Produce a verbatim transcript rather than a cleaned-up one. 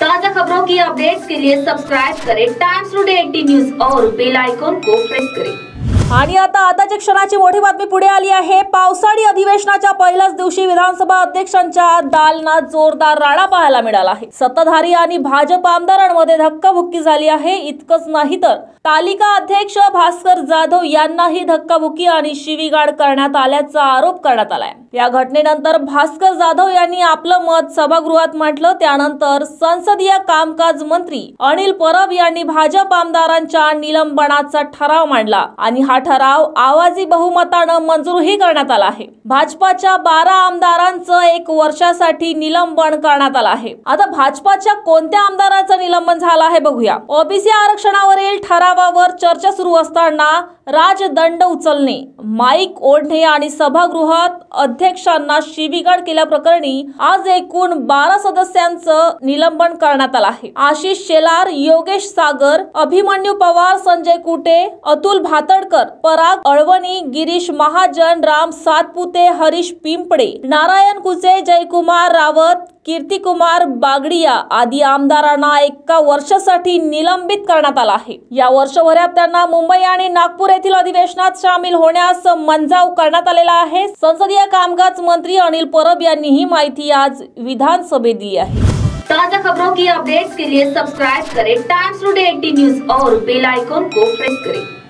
ताज़ा खबरों की अपडेट्स के लिए सब्सक्राइब करें टाइम्स टुडे एटीन न्यूज और बेल आयकॉन को प्रेस करें। आणि आता आताच्या क्षणाची मोठी बातमी पुढे आली आहे। पावसाळी अधिवेशनाच्या पहिल्याच दिवशी विधानसभा अध्यक्षांच्या दालनात जोरदार राडा पाहायला मिळाला आहे। सत्ताधारी आणि भाजप आमदारांमध्ये धक्काबुक्की झाली आहे। इतकंच नाही तर तालिका अध्यक्ष भास्कर जाधव यांनाही धक्काबुक्की आणि शिवीगाळ करण्यात आल्याचा आरोप करण्यात आलाय। या घटनेनंतर भास्कर जाधव यांनी आपलं मत सभागृहात मांडलं। त्यानंतर संसदीय कामकाज मंत्री अनिल परब यांनी भाजप आमदारांच्या निलंबनाचा ठराव मांडला आणि हा ठराव आवाजी बहुमताने मंजूरही करण्यात आला आहे। भाजपाच्या बारा आमदारांचं एक वर्षासाठी निलंबन करण्यात आलं आहे। आता भाजपाच्या कोणत्या आमदारांचं निलंबन झालं आहे बघूया। ओबीसी आरक्षणावरील ठरावावर चर्चा सुरू असताना राजदंड उचलणे, माईक ओढणे आणि सभागृहात अध्यक्षांना शिवीगाळ केल्याप्रकरणी आज एकूण बारा सदस्यांचं निलंबन करण्यात आलं आहे। आशिष शेलार, योगेश सागर, अभिमन्यू पवार, संजय कुटे, अतुल भातडकर, पराग अळवणी, गिरीश महाजन, राम सातपुते, हरीश पिंपळे, नारायण कुचे, जयकुमार रावत, कीर्तिकुमार बागडिया आदी आमदारांना एका वर्षासाठी निलंबित करण्यात आलं आहे। या वर्षभरात त्यांना मुंबई आणि नागपूर येथील अधिवेशनात सामील होण्यास मंजाव करण्यात आलेला आहे। संसदीय कामकाज मंत्री अनिल परब यांनी ही माहिती आज विधानसभेत दिली आहे। ताज़ा खबरों की अपडेट्स के लिए सब्सक्राइब करें टाइम्स टुडे एटीन न्यूज और बेल आइकॉन को प्रेस करें।